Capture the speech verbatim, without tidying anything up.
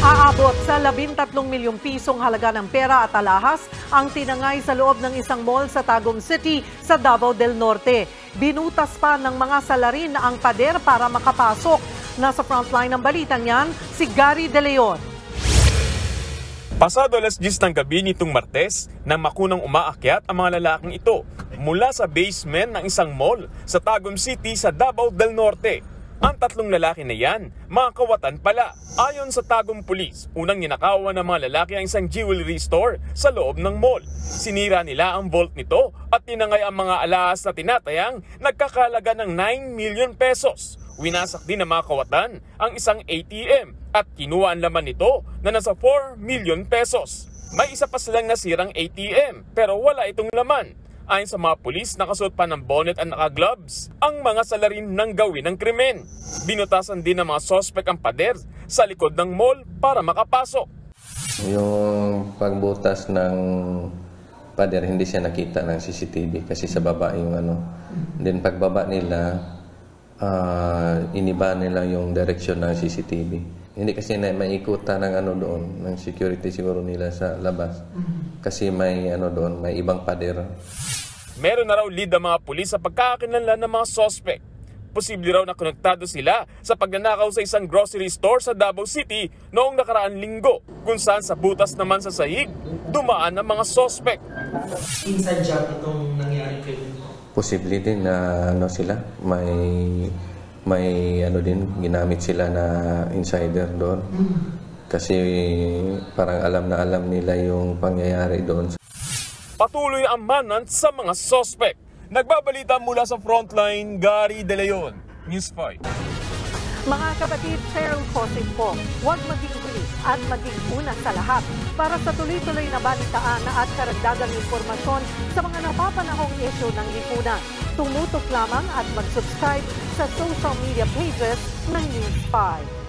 Aabot sa labintatlong milyong pisong halaga ng pera at alahas ang tinangay sa loob ng isang mall sa Tagum City sa Davao del Norte. Binutas pa ng mga salarin ang pader para makapasok. Nasa frontline ng balitang yan, si Gary De Leon. Pasado alas diyes ng gabi nitong Martes, nang makunang umaakyat ang mga lalaking ito mula sa basement ng isang mall sa Tagum City sa Davao del Norte. Ang tatlong lalaki na yan, mga kawatan pala. Ayon sa Tagum Police, unang ninakawan ng mga lalaki ang isang jewelry store sa loob ng mall. Sinira nila ang vault nito at tinangay ang mga alahas na tinatayang nagkakalaga ng nine million pesos. Winasak din ng mga kawatan ang isang A T M at kinuha ang laman nito na nasa four million pesos. May isa pa silang nasirang A T M pero wala itong laman. Ayon sa mga pulis, nakasuot pa ng bonnet at naka-gloves ang mga salarin ng gawin ng krimen. Binutasan din ng mga sospek ang pader sa likod ng mall para makapasok. Yung pagbutas ng pader, hindi siya nakita ng C C T V kasi sa baba yung ano. Then pagbaba nila, uh, iniba nila yung direksyon ng C C T V. Hindi kasi na maikutan ng ano doon, ng security siguro nila sa labas. Kasi may ano doon, may ibang pader. Meron na raw lead ang mga pulis sa pagkakakilanlan ng mga suspect. Posible raw na konektado sila sa pagnanakaw sa isang grocery store sa Davao City noong nakaraang linggo, kung saan sa butas naman sa sahig, dumaan ang mga suspect. Inside job itong nangyari kayo? Posible din na ano sila, may may ano din, ginamit sila na insider doon. Kasi parang alam na alam nila yung pangyayari doon. Patuloy ang manhunt sa mga suspect. Nagbabalita mula sa frontline, Gary De Leon, News five. Mga kapatid, Cheryl Cosing po, huwag maging huli at maging una sa lahat para sa tuloy-tuloy na balitaan at karagdagang impormasyon sa mga napapanahong issue ng lipunan. Tumutok lamang at mag-subscribe sa social media pages ng News five.